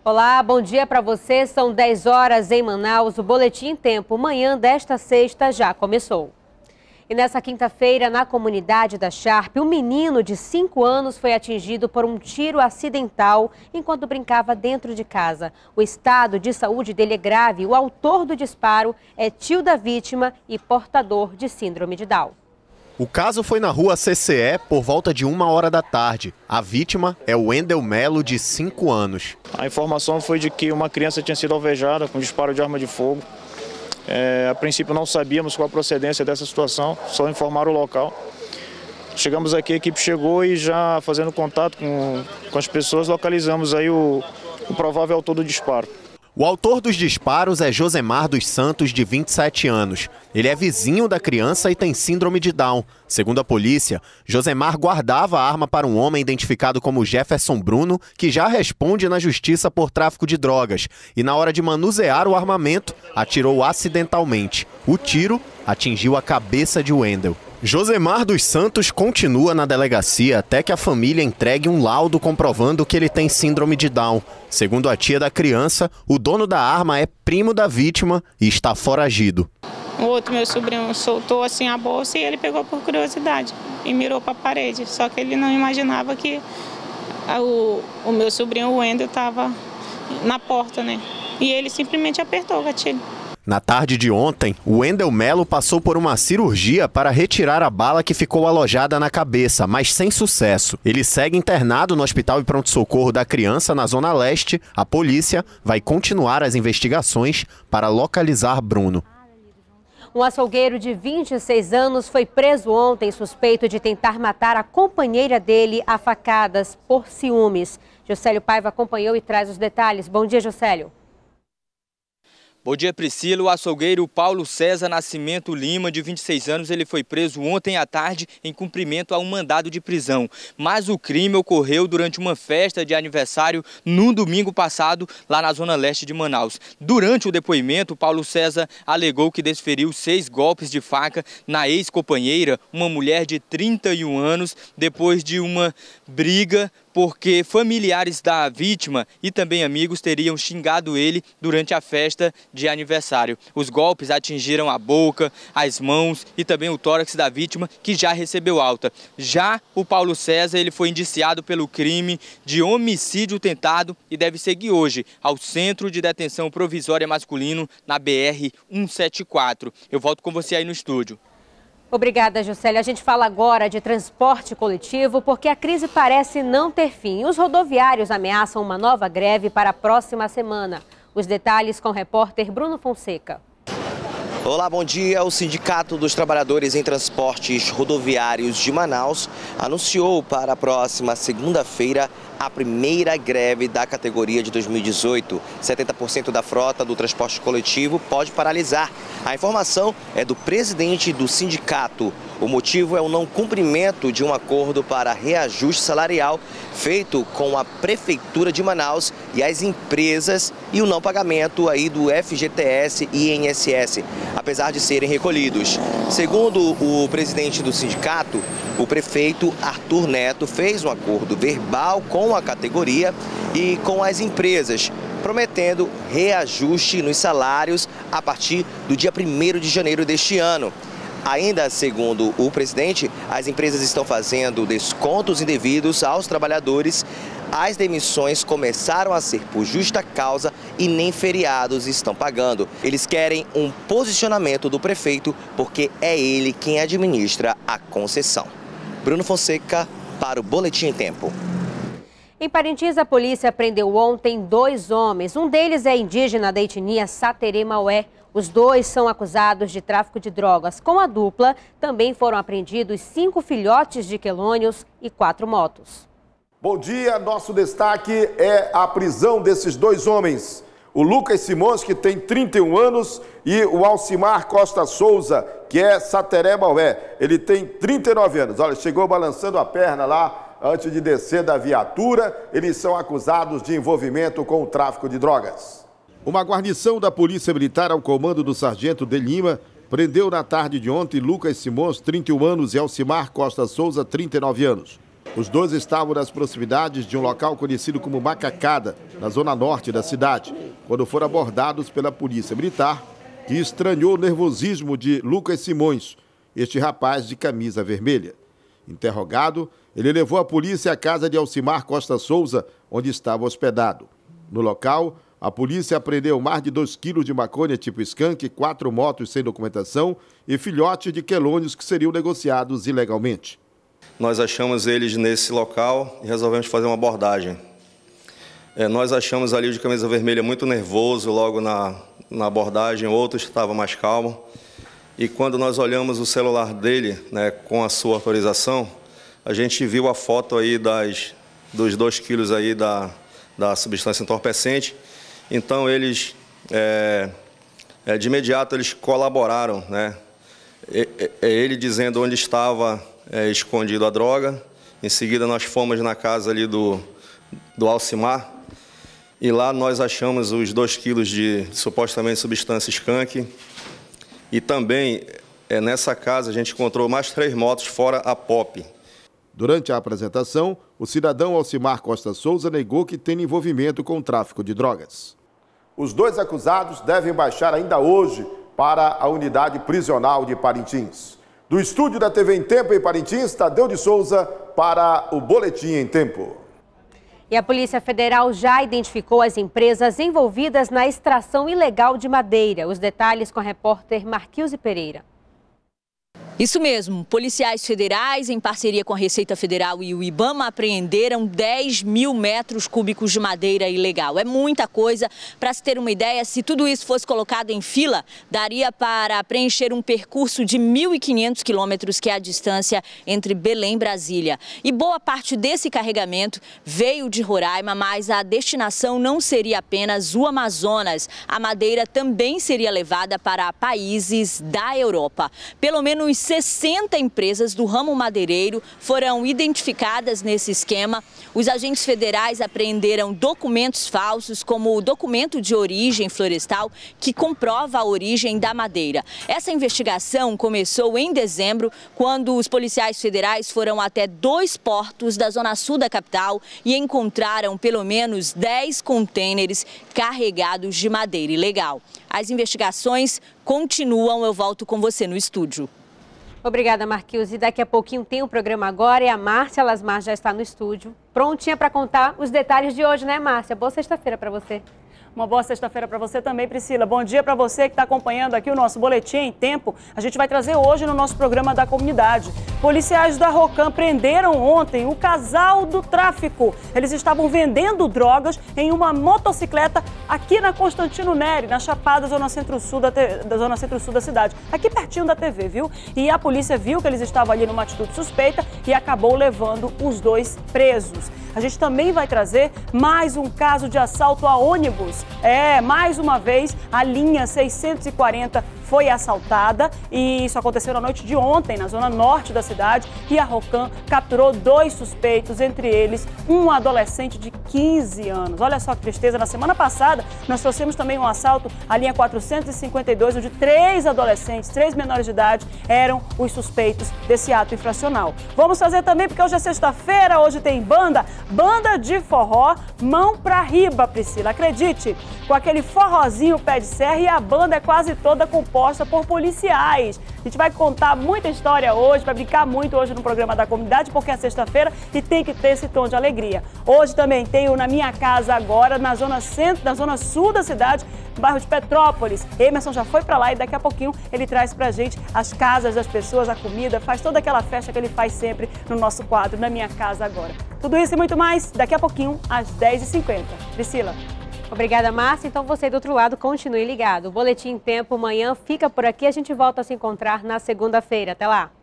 Olá, bom dia para você. São 10 horas em Manaus. O Boletim em Tempo, manhã desta sexta, já começou. E nessa quinta-feira, na comunidade da Sharp, um menino de 5 anos foi atingido por um tiro acidental enquanto brincava dentro de casa. O estado de saúde dele é grave. O autor do disparo é tio da vítima e portador de síndrome de Down. O caso foi na rua CCE por volta de 1h da tarde. A vítima é o Wendel Melo, de 5 anos. A informação foi de que uma criança tinha sido alvejada com disparo de arma de fogo. A princípio não sabíamos qual a procedência dessa situação, só informaram o local. Chegamos aqui, a equipe chegou e já fazendo contato com as pessoas, localizamos aí o provável autor do disparo. O autor dos disparos é Josemar dos Santos, de 27 anos. Ele é vizinho da criança e tem síndrome de Down. Segundo a polícia, Josemar guardava a arma para um homem identificado como Jefferson Bruno, que já responde na justiça por tráfico de drogas. E na hora de manusear o armamento, atirou acidentalmente. O tiro atingiu a cabeça de Wendel. Josemar dos Santos continua na delegacia até que a família entregue um laudo comprovando que ele tem síndrome de Down. Segundo a tia da criança, o dono da arma é primo da vítima e está foragido. O outro, meu sobrinho, soltou assim a bolsa e ele pegou por curiosidade e mirou para a parede. Só que ele não imaginava que o meu sobrinho, o Wendel, estava na porta, né? E ele simplesmente apertou o gatilho. Na tarde de ontem, o Wendel Melo passou por uma cirurgia para retirar a bala que ficou alojada na cabeça, mas sem sucesso. Ele segue internado no Hospital e Pronto-Socorro da Criança, na Zona Leste. A polícia vai continuar as investigações para localizar Bruno. Um açougueiro de 26 anos foi preso ontem suspeito de tentar matar a companheira dele a facadas por ciúmes. Jocélio Paiva acompanhou e traz os detalhes. Bom dia, Jocélio. Bom dia, Priscila. O açougueiro Paulo César Nascimento Lima, de 26 anos, ele foi preso ontem à tarde em cumprimento a um mandado de prisão. Mas o crime ocorreu durante uma festa de aniversário no domingo passado, lá na Zona Leste de Manaus. Durante o depoimento, Paulo César alegou que desferiu 6 golpes de faca na ex-companheira, uma mulher de 31 anos, depois de uma briga porque familiares da vítima e também amigos teriam xingado ele durante a festa de aniversário. Os golpes atingiram a boca, as mãos e também o tórax da vítima, que já recebeu alta. Já o Paulo César, ele foi indiciado pelo crime de homicídio tentado e deve seguir hoje ao Centro de Detenção Provisória Masculino, na BR-174. Eu volto com você aí no estúdio. Obrigada, Juscelia. A gente fala agora de transporte coletivo porque a crise parece não ter fim. Os rodoviários ameaçam uma nova greve para a próxima semana. Os detalhes com o repórter Bruno Fonseca. Olá, bom dia. O Sindicato dos Trabalhadores em Transportes Rodoviários de Manaus anunciou para a próxima segunda-feira a primeira greve da categoria de 2018. 70% da frota do transporte coletivo pode paralisar. A informação é do presidente do sindicato. O motivo é o não cumprimento de um acordo para reajuste salarial feito com a Prefeitura de Manaus e as empresas e o não pagamento aí do FGTS e INSS, apesar de serem recolhidos. Segundo o presidente do sindicato, o prefeito Arthur Neto fez um acordo verbal com a categoria e com as empresas, prometendo reajuste nos salários a partir do dia 1º de janeiro deste ano. Ainda segundo o presidente, as empresas estão fazendo descontos indevidos aos trabalhadores. As demissões começaram a ser por justa causa e nem feriados estão pagando. Eles querem um posicionamento do prefeito porque é ele quem administra a concessão. Bruno Fonseca para o Boletim em Tempo. Em Parintins, a polícia prendeu ontem 2 homens. Um deles é indígena da etnia Saterê Maué. Os 2 são acusados de tráfico de drogas. Com a dupla, também foram apreendidos 5 filhotes de quelônios e 4 motos. Bom dia, nosso destaque é a prisão desses 2 homens. O Lucas Simões, que tem 31 anos, e o Alcimar Costa Souza, que é Sateré Maué. Ele tem 39 anos. Olha, chegou balançando a perna lá antes de descer da viatura. Eles são acusados de envolvimento com o tráfico de drogas. Uma guarnição da Polícia Militar ao comando do sargento de Lima prendeu na tarde de ontem Lucas Simões, 31 anos, e Alcimar Costa Souza, 39 anos. Os dois estavam nas proximidades de um local conhecido como Macacada, na zona norte da cidade, quando foram abordados pela polícia militar, que estranhou o nervosismo de Lucas Simões, este rapaz de camisa vermelha. Interrogado, ele levou a polícia à casa de Alcimar Costa Souza, onde estava hospedado. No local, a polícia apreendeu mais de 2 quilos de maconha tipo skunk, 4 motos sem documentação e filhotes de quelônios que seriam negociados ilegalmente. Nós achamos eles nesse local e resolvemos fazer uma abordagem. Nós achamos ali o de camisa vermelha muito nervoso logo na abordagem, outros estavam mais calmos. E quando nós olhamos o celular dele, né, com a sua autorização, a gente viu a foto aí dos 2 quilos aí da substância entorpecente. Então, eles, de imediato, eles colaboraram, né? Ele dizendo onde estava escondido a droga. Em seguida, nós fomos na casa ali do Alcimar e lá nós achamos os 2 quilos de supostamente substância skunk. E também, nessa casa, a gente encontrou mais 3 motos fora a Pop. Durante a apresentação, o cidadão Alcimar Costa Souza negou que tem envolvimento com o tráfico de drogas. Os 2 acusados devem baixar ainda hoje para a unidade prisional de Parintins. Do estúdio da TV em Tempo em Parintins, Tadeu de Souza para o Boletim em Tempo. E a Polícia Federal já identificou as empresas envolvidas na extração ilegal de madeira. Os detalhes com a repórter Marquilze Pereira. Isso mesmo, policiais federais, em parceria com a Receita Federal e o IBAMA, apreenderam 10 mil metros cúbicos de madeira ilegal. É muita coisa. Para se ter uma ideia, se tudo isso fosse colocado em fila, daria para preencher um percurso de 1.500 quilômetros, que é a distância entre Belém e Brasília. E boa parte desse carregamento veio de Roraima, mas a destinação não seria apenas o Amazonas. A madeira também seria levada para países da Europa. Pelo menos 60 empresas do ramo madeireiro foram identificadas nesse esquema. Os agentes federais apreenderam documentos falsos, como o documento de origem florestal, que comprova a origem da madeira. Essa investigação começou em dezembro, quando os policiais federais foram até 2 portos da zona sul da capital e encontraram pelo menos 10 contêineres carregados de madeira ilegal. As investigações continuam. Eu volto com você no estúdio. Obrigada, Marquilze. Daqui a pouquinho tem o programa agora e a Márcia Lasmar já está no estúdio, prontinha para contar os detalhes de hoje, né, Márcia? Boa sexta-feira para você. Uma boa sexta-feira para você também, Priscila. Bom dia para você que está acompanhando aqui o nosso Boletim em Tempo. A gente vai trazer hoje no nosso programa da comunidade. Policiais da Rocan prenderam ontem o casal do tráfico. Eles estavam vendendo drogas em uma motocicleta aqui na Constantino Neri, na Chapada, zona centro-sul da cidade. Aqui pertinho da TV, viu? E a polícia viu que eles estavam ali numa atitude suspeita e acabou levando os 2 presos. A gente também vai trazer mais um caso de assalto a ônibus. Mais uma vez, a linha 640 foi assaltada e isso aconteceu na noite de ontem, na zona norte da cidade, e a Rocan capturou 2 suspeitos, entre eles um adolescente de 15 anos. Olha só que tristeza, na semana passada nós trouxemos também um assalto à linha 452, onde 3 adolescentes, 3 menores de idade, eram os suspeitos desse ato infracional. Vamos fazer também, porque hoje é sexta-feira, hoje tem banda de forró, mão pra riba, Priscila, acredite, com aquele forrozinho pé de serra, e a banda é quase toda composta por policiais. A gente vai contar muita história hoje, vai brincar muito hoje no programa da comunidade, porque é sexta-feira e tem que ter esse tom de alegria. Hoje também tem o Na Minha Casa Agora, na zona centro, na zona sul da cidade, no bairro de Petrópolis. Emerson já foi para lá e daqui a pouquinho ele traz pra gente as casas das pessoas, a comida, faz toda aquela festa que ele faz sempre no nosso quadro Na Minha Casa Agora. Tudo isso e muito mais daqui a pouquinho, às 10h50. Priscila. Obrigada, Márcia. Então você do outro lado, continue ligado. O Boletim em Tempo amanhã fica por aqui. A gente volta a se encontrar na segunda-feira. Até lá.